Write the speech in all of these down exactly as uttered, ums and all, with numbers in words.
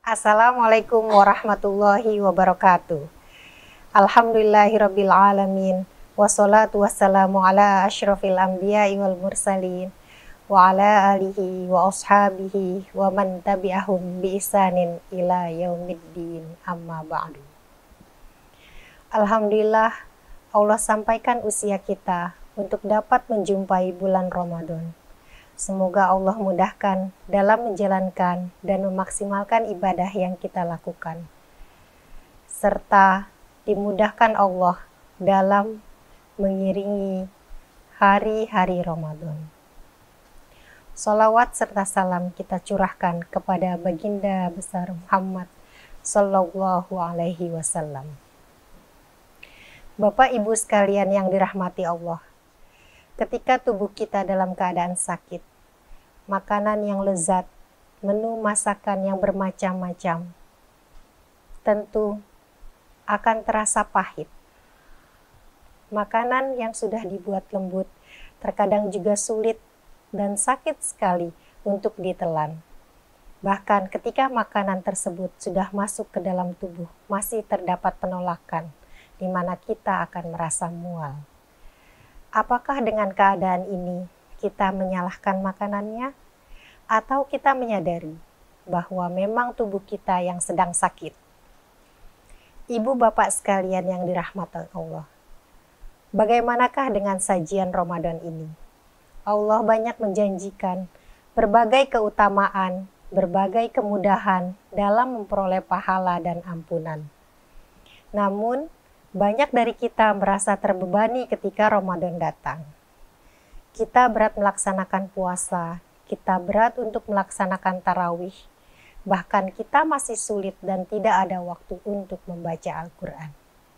Assalamualaikum warahmatullahi wabarakatuh. Alhamdulillahirabbil alamin. Wassalatu wassalamu ala asyrafil anbiya'i wal mursalin wa ala alihi wa ashabihi wa man tabi'ahum bi ihsanin ila yaumiddin, amma ba'du. Alhamdulillah, Allah sampaikan usia kita untuk dapat menjumpai bulan Ramadan. Semoga Allah mudahkan dalam menjalankan dan memaksimalkan ibadah yang kita lakukan, serta dimudahkan Allah dalam mengiringi hari-hari Ramadan. Sholawat serta salam kita curahkan kepada baginda besar Muhammad Sallallahu Alaihi Wasallam. Bapak Ibu sekalian yang dirahmati Allah, ketika tubuh kita dalam keadaan sakit, makanan yang lezat, menu masakan yang bermacam-macam, tentu akan terasa pahit. Makanan yang sudah dibuat lembut terkadang juga sulit dan sakit sekali untuk ditelan. Bahkan ketika makanan tersebut sudah masuk ke dalam tubuh, masih terdapat penolakan, di mana kita akan merasa mual. Apakah dengan keadaan ini kita menyalahkan makanannya, atau kita menyadari bahwa memang tubuh kita yang sedang sakit? Ibu bapak sekalian yang dirahmati Allah, bagaimanakah dengan sajian Ramadan ini? Allah banyak menjanjikan berbagai keutamaan, berbagai kemudahan dalam memperoleh pahala dan ampunan. Namun, banyak dari kita merasa terbebani ketika Ramadan datang. Kita berat melaksanakan puasa, kita berat untuk melaksanakan tarawih, bahkan kita masih sulit dan tidak ada waktu untuk membaca Al-Quran.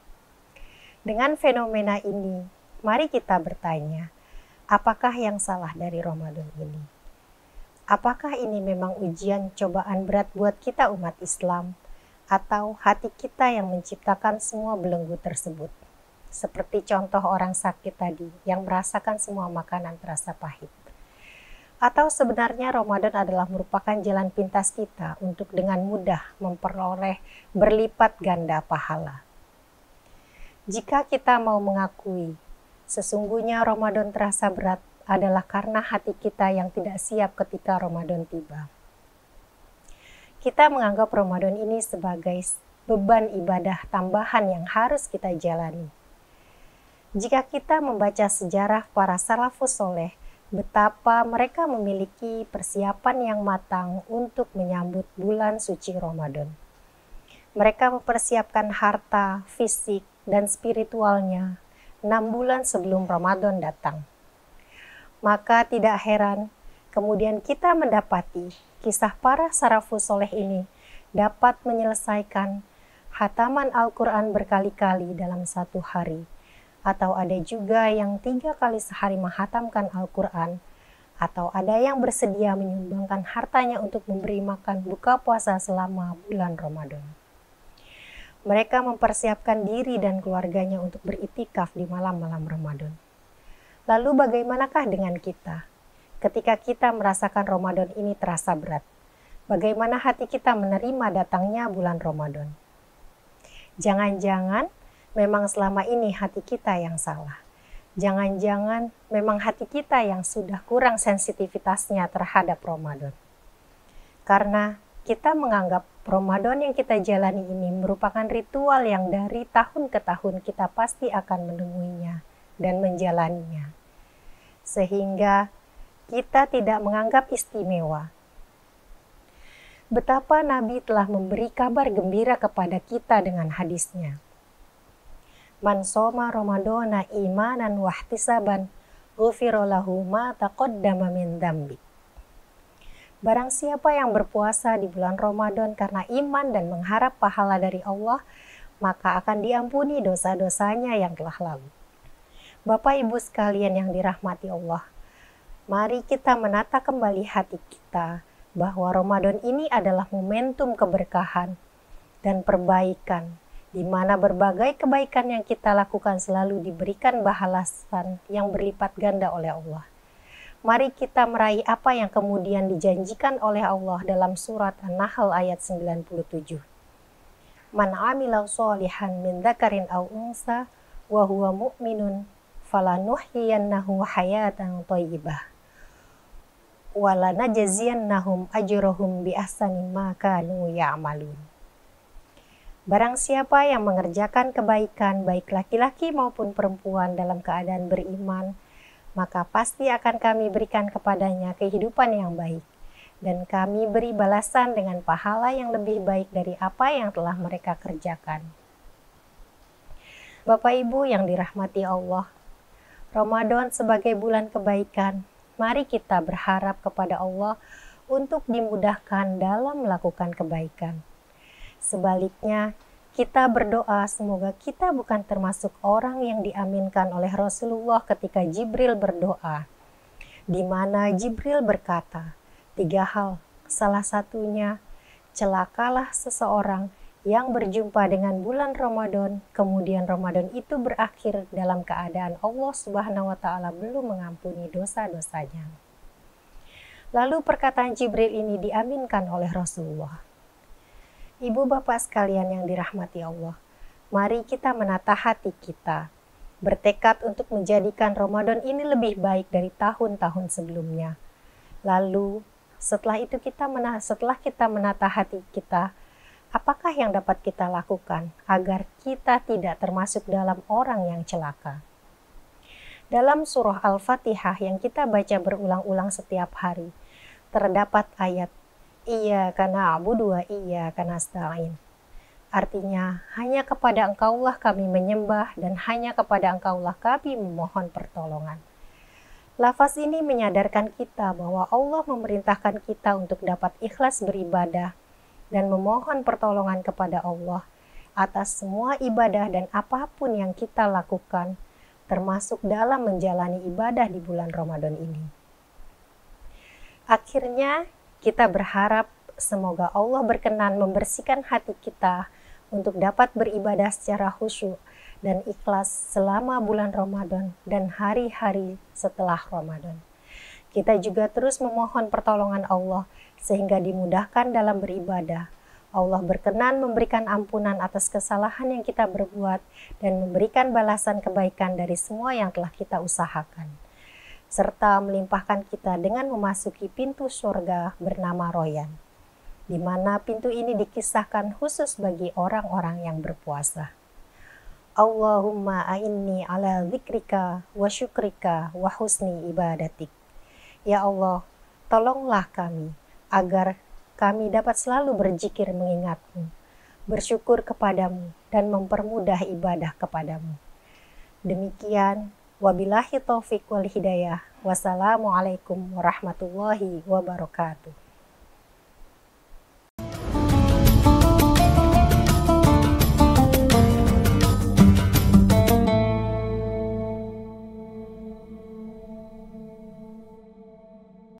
Dengan fenomena ini, mari kita bertanya, apakah yang salah dari Ramadan ini? Apakah ini memang ujian cobaan berat buat kita umat Islam, atau hati kita yang menciptakan semua belenggu tersebut? Seperti contoh orang sakit tadi yang merasakan semua makanan terasa pahit. Atau sebenarnya Ramadan adalah merupakan jalan pintas kita untuk dengan mudah memperoleh berlipat ganda pahala. Jika kita mau mengakui sesungguhnya Ramadan terasa berat adalah karena hati kita yang tidak siap ketika Ramadan tiba. Kita menganggap Ramadan ini sebagai beban ibadah tambahan yang harus kita jalani. Jika kita membaca sejarah para salafus soleh, betapa mereka memiliki persiapan yang matang untuk menyambut bulan suci Ramadan. Mereka mempersiapkan harta, fisik, dan spiritualnya enam bulan sebelum Ramadan datang. Maka tidak heran kemudian kita mendapati kisah para salafus soleh ini dapat menyelesaikan khataman Al-Quran berkali-kali dalam satu hari, atau ada juga yang tiga kali sehari menghatamkan Al-Quran, atau ada yang bersedia menyumbangkan hartanya untuk memberi makan buka puasa selama bulan Ramadan. Mereka mempersiapkan diri dan keluarganya untuk beriktikaf di malam-malam Ramadan. Lalu bagaimanakah dengan kita? Ketika kita merasakan Ramadan ini terasa berat, bagaimana hati kita menerima datangnya bulan Ramadan? Jangan-jangan memang selama ini hati kita yang salah. Jangan-jangan memang hati kita yang sudah kurang sensitivitasnya terhadap Ramadan. Karena kita menganggap Ramadan yang kita jalani ini merupakan ritual yang dari tahun ke tahun kita pasti akan menemuinya dan menjalaninya. Sehingga kita tidak menganggap istimewa. Betapa Nabi telah memberi kabar gembira kepada kita dengan hadisnya. Man shoma Ramadana imanan wahtisaban, ghufira lahu ma taqaddama min dzambi. Barang siapa yang berpuasa di bulan Ramadan karena iman dan mengharap pahala dari Allah, maka akan diampuni dosa-dosanya yang telah lalu. Bapak Ibu sekalian yang dirahmati Allah, mari kita menata kembali hati kita bahwa Ramadan ini adalah momentum keberkahan dan perbaikan, di mana berbagai kebaikan yang kita lakukan selalu diberikan balasan yang berlipat ganda oleh Allah. Mari kita meraih apa yang kemudian dijanjikan oleh Allah dalam surat An-Nahl ayat sembilan puluh tujuh. Man amila sholihan min dzakarin aw unsa wa huwa mu'minun falanuhyiyannahu hayatan thayyibah wa lanajziyannahum ajrahum bi ahsani ma kanu ya'malun. Barang siapa yang mengerjakan kebaikan baik laki-laki maupun perempuan dalam keadaan beriman, maka pasti akan kami berikan kepadanya kehidupan yang baik, dan kami beri balasan dengan pahala yang lebih baik dari apa yang telah mereka kerjakan. Bapak Ibu yang dirahmati Allah, Ramadan sebagai bulan kebaikan, mari kita berharap kepada Allah untuk dimudahkan dalam melakukan kebaikan. Sebaliknya, kita berdoa semoga kita bukan termasuk orang yang diaminkan oleh Rasulullah ketika Jibril berdoa, di mana Jibril berkata, tiga hal, salah satunya, celakalah seseorang yang berjumpa dengan bulan Ramadan, kemudian Ramadan itu berakhir dalam keadaan Allah Subhanahu wa Ta'ala belum mengampuni dosa-dosanya. Lalu perkataan Jibril ini diaminkan oleh Rasulullah. Ibu bapak sekalian yang dirahmati Allah, mari kita menata hati kita, bertekad untuk menjadikan Ramadan ini lebih baik dari tahun-tahun sebelumnya. Lalu setelah itu kita menata, setelah kita menata hati kita, apakah yang dapat kita lakukan agar kita tidak termasuk dalam orang yang celaka? Dalam surah Al-Fatihah yang kita baca berulang-ulang setiap hari, terdapat ayat Iyyaka na'budu wa iyyaka nasta'in. Artinya, hanya kepada Engkaulah kami menyembah dan hanya kepada Engkaulah kami memohon pertolongan. Lafaz ini menyadarkan kita bahwa Allah memerintahkan kita untuk dapat ikhlas beribadah dan memohon pertolongan kepada Allah atas semua ibadah dan apapun yang kita lakukan, termasuk dalam menjalani ibadah di bulan Ramadan ini. Akhirnya, kita berharap semoga Allah berkenan membersihkan hati kita untuk dapat beribadah secara khusyuk dan ikhlas selama bulan Ramadan dan hari-hari setelah Ramadan. Kita juga terus memohon pertolongan Allah sehingga dimudahkan dalam beribadah. Allah berkenan memberikan ampunan atas kesalahan yang kita berbuat dan memberikan balasan kebaikan dari semua yang telah kita usahakan, serta melimpahkan kita dengan memasuki pintu surga bernama Royan, di mana pintu ini dikisahkan khusus bagi orang-orang yang berpuasa. Allahumma a'inni ala dzikrika wa syukrika wa husni ibadatik. Ya Allah, tolonglah kami agar kami dapat selalu berzikir mengingatmu, bersyukur kepadamu, dan mempermudah ibadah kepadamu. Demikian, wabillahi taufiq wal hidayah. Wassalamualaikum warahmatullahi wabarakatuh.